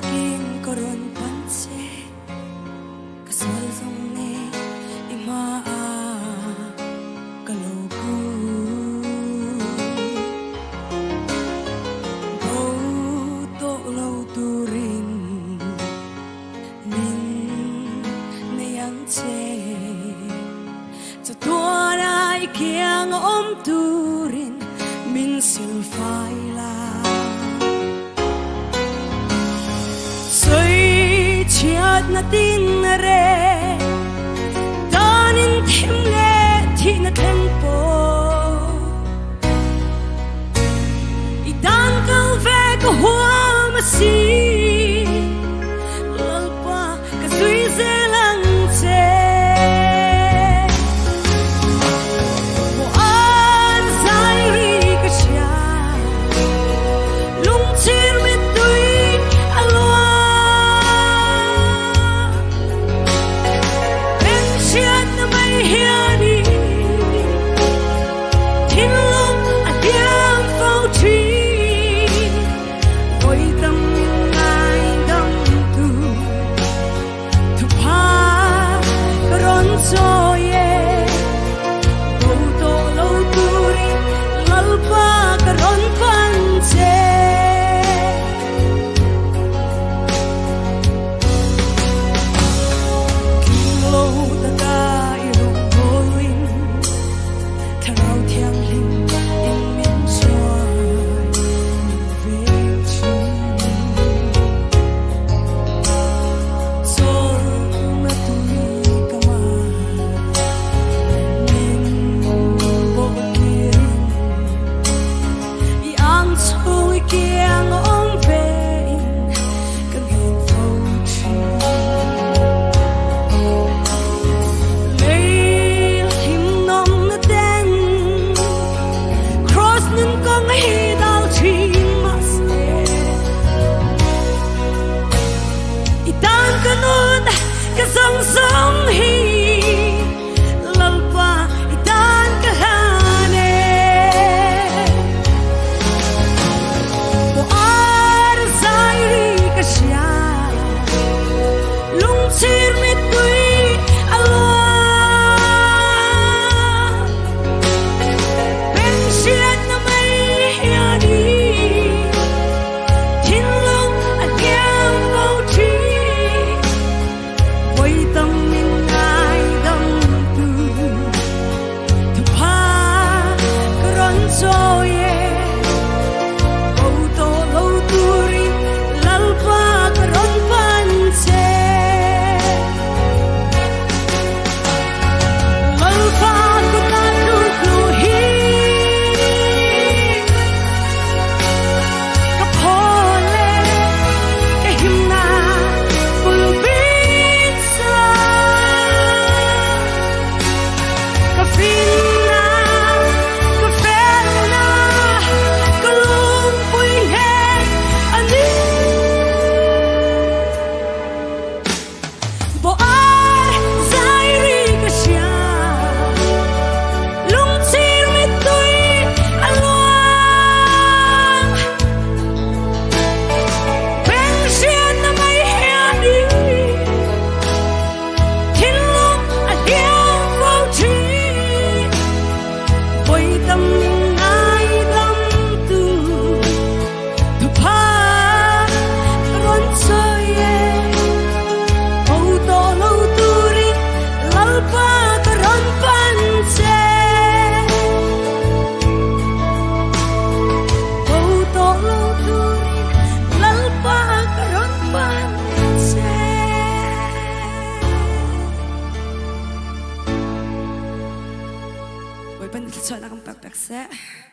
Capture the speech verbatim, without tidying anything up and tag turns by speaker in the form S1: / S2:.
S1: takin koron panse kasal song ne ima kalogu go to lo turin min ne yang che cho tua dai kiang om turin min sil phai la chiat na tin re tanin thim le thi na tempo I dan kal ve ko hua ma si lalpa ka sui ze lang che mo an sai ri ka sha lung chir mi tui alwa Song song hi lalpa itan kahane bo ar zairi kasya lung chir mi tui alwa ben shiat na mai yani tin long again bo chi tâm mình ai đâm tu tu pa kron soye auto lo turi lalpa kron panse lalpa ko ta lu lu hi ka phole ka himna pul Boy, pandit sa nakang pagpaksa.